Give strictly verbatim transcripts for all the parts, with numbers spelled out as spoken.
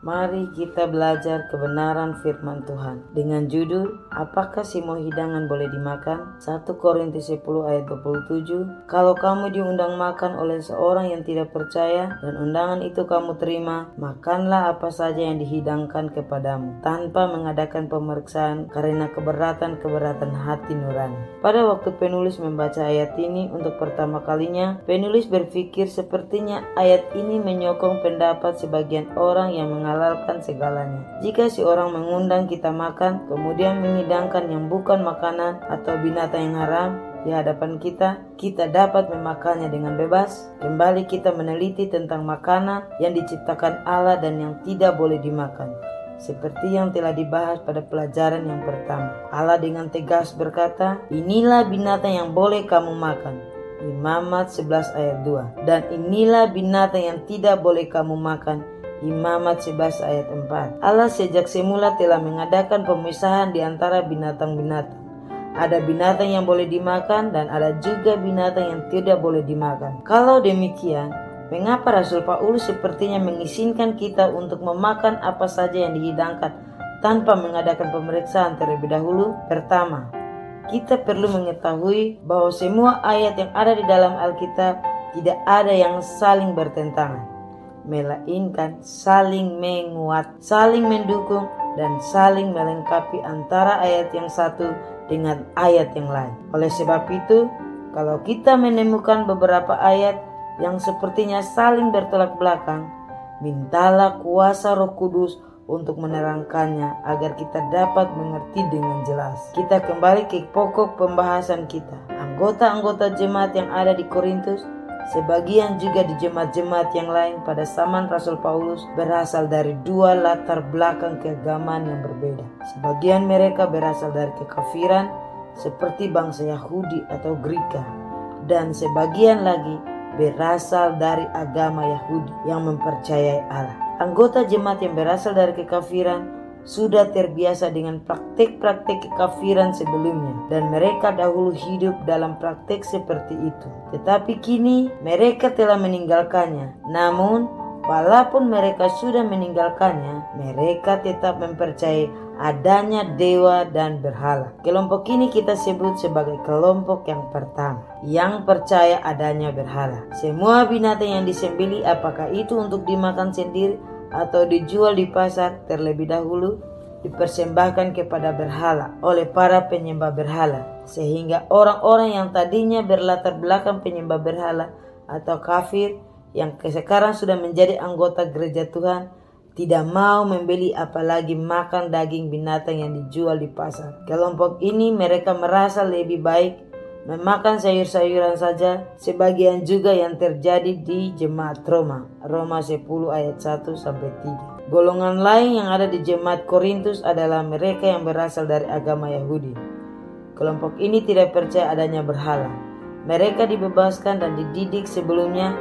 Mari kita belajar kebenaran firman Tuhan dengan judul Apakah semua hidangan boleh dimakan? satu Korintus sepuluh ayat dua puluh tujuh. Kalau kamu diundang makan oleh seorang yang tidak percaya dan undangan itu kamu terima, makanlah apa saja yang dihidangkan kepadamu tanpa mengadakan pemeriksaan karena keberatan-keberatan hati nurani. Pada waktu penulis membaca ayat ini untuk pertama kalinya, penulis berpikir sepertinya ayat ini menyokong pendapat sebagian orang yang mengatakan menghalalkan segalanya. Jika si orang mengundang kita makan, kemudian menghidangkan yang bukan makanan atau binatang yang haram di hadapan kita, kita dapat memakannya dengan bebas. Kembali kita meneliti tentang makanan yang diciptakan Allah dan yang tidak boleh dimakan. Seperti yang telah dibahas pada pelajaran yang pertama. Allah dengan tegas berkata, inilah binatang yang boleh kamu makan. Imamat sebelas ayat dua. Dan inilah binatang yang tidak boleh kamu makan. Imamat sebelas ayat empat. Allah sejak semula telah mengadakan pemisahan di antara binatang-binatang. Ada binatang yang boleh dimakan dan ada juga binatang yang tidak boleh dimakan. Kalau demikian, mengapa Rasul Paulus sepertinya mengizinkan kita untuk memakan apa saja yang dihidangkan tanpa mengadakan pemeriksaan terlebih dahulu? Pertama, kita perlu mengetahui bahwa semua ayat yang ada di dalam Alkitab tidak ada yang saling bertentangan, melainkan saling menguat, saling mendukung, dan saling melengkapi antara ayat yang satu dengan ayat yang lain. Oleh sebab itu, kalau kita menemukan beberapa ayat yang sepertinya saling bertolak belakang, mintalah kuasa Roh Kudus untuk menerangkannya agar kita dapat mengerti dengan jelas. Kita kembali ke pokok pembahasan kita. Anggota-anggota jemaat yang ada di Korintus, sebagian juga di jemaat-jemaat yang lain pada zaman Rasul Paulus berasal dari dua latar belakang keagamaan yang berbeda. Sebagian mereka berasal dari kekafiran seperti bangsa Yahudi atau Greka, dan sebagian lagi berasal dari agama Yahudi yang mempercayai Allah. Anggota jemaat yang berasal dari kekafiran sudah terbiasa dengan praktik-praktik kekafiran sebelumnya dan mereka dahulu hidup dalam praktik seperti itu. Tetapi kini mereka telah meninggalkannya. Namun walaupun mereka sudah meninggalkannya, mereka tetap mempercayai adanya dewa dan berhala. Kelompok ini kita sebut sebagai kelompok yang pertama, yang percaya adanya berhala. Semua binatang yang disembelih, apakah itu untuk dimakan sendiri atau dijual di pasar, terlebih dahulu dipersembahkan kepada berhala oleh para penyembah berhala, sehingga orang-orang yang tadinya berlatar belakang penyembah berhala atau kafir yang sekarang sudah menjadi anggota gereja Tuhan tidak mau membeli apalagi makan daging binatang yang dijual di pasar. Kelompok ini mereka merasa lebih baik memakan sayur-sayuran saja, sebagian juga yang terjadi di jemaat Roma. Roma sepuluh ayat satu sampai tiga. Golongan lain yang ada di jemaat Korintus adalah mereka yang berasal dari agama Yahudi. Kelompok ini tidak percaya adanya berhala. Mereka dibebaskan dan dididik sebelumnya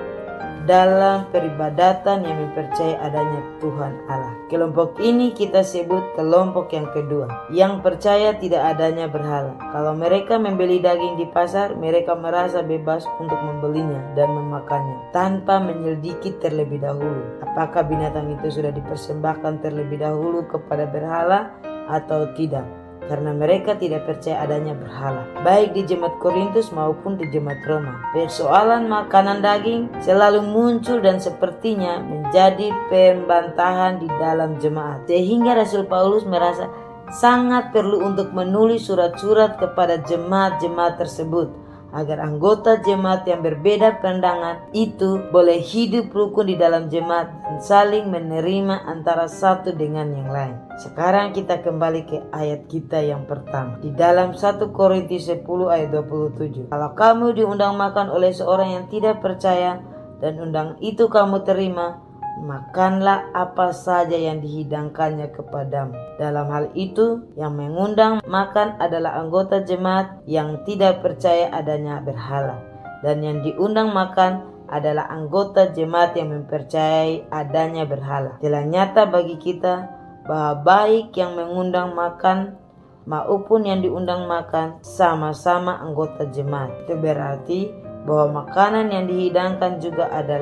dalam peribadatan yang mempercayai adanya Tuhan Allah. Kelompok ini kita sebut kelompok yang kedua, yang percaya tidak adanya berhala. Kalau mereka membeli daging di pasar, mereka merasa bebas untuk membelinya dan memakannya tanpa menyelidiki terlebih dahulu apakah binatang itu sudah dipersembahkan terlebih dahulu kepada berhala atau tidak, karena mereka tidak percaya adanya berhala, baik di jemaat Korintus maupun di jemaat Roma. Persoalan makanan daging selalu muncul dan sepertinya menjadi pembantahan di dalam jemaat, sehingga Rasul Paulus merasa sangat perlu untuk menulis surat-surat kepada jemaat-jemaat tersebut agar anggota jemaat yang berbeda pandangan itu boleh hidup rukun di dalam jemaat dan saling menerima antara satu dengan yang lain. Sekarang kita kembali ke ayat kita yang pertama di dalam satu Korintus sepuluh ayat dua puluh tujuh. Kalau kamu diundang makan oleh seorang yang tidak percaya dan undang itu kamu terima, makanlah apa saja yang dihidangkannya kepadamu. Dalam hal itu, yang mengundang makan adalah anggota jemaat yang tidak percaya adanya berhala, dan yang diundang makan adalah anggota jemaat yang mempercayai adanya berhala. Telah nyata bagi kita bahwa baik yang mengundang makan maupun yang diundang makan sama-sama anggota jemaat. Itu berarti bahwa makanan yang dihidangkan juga adalah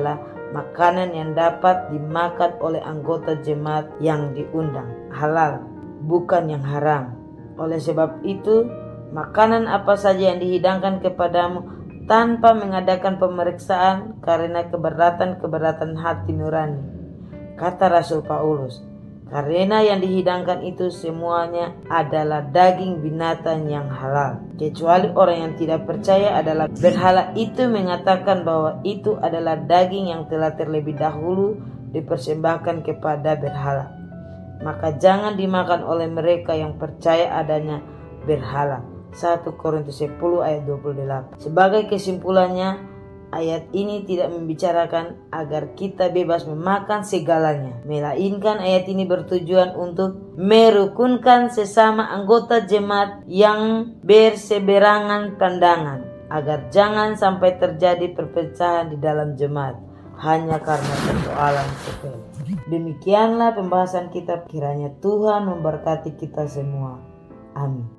makanan yang dapat dimakan oleh anggota jemaat yang diundang, halal, bukan yang haram. Oleh sebab itu, makanan apa saja yang dihidangkan kepadamu tanpa mengadakan pemeriksaan karena keberatan-keberatan hati nurani. Kata Rasul Paulus, karena yang dihidangkan itu semuanya adalah daging binatang yang halal. Kecuali orang yang tidak percaya adalah berhala itu mengatakan bahwa itu adalah daging yang telah terlebih dahulu dipersembahkan kepada berhala. Maka jangan dimakan oleh mereka yang percaya adanya berhala. satu Korintus sepuluh ayat dua puluh delapan. Sebagai kesimpulannya, ayat ini tidak membicarakan agar kita bebas memakan segalanya, melainkan ayat ini bertujuan untuk merukunkan sesama anggota jemaat yang berseberangan pandangan, agar jangan sampai terjadi perpecahan di dalam jemaat hanya karena persoalan sepele. Demikianlah pembahasan kita. Kiranya Tuhan memberkati kita semua. Amin.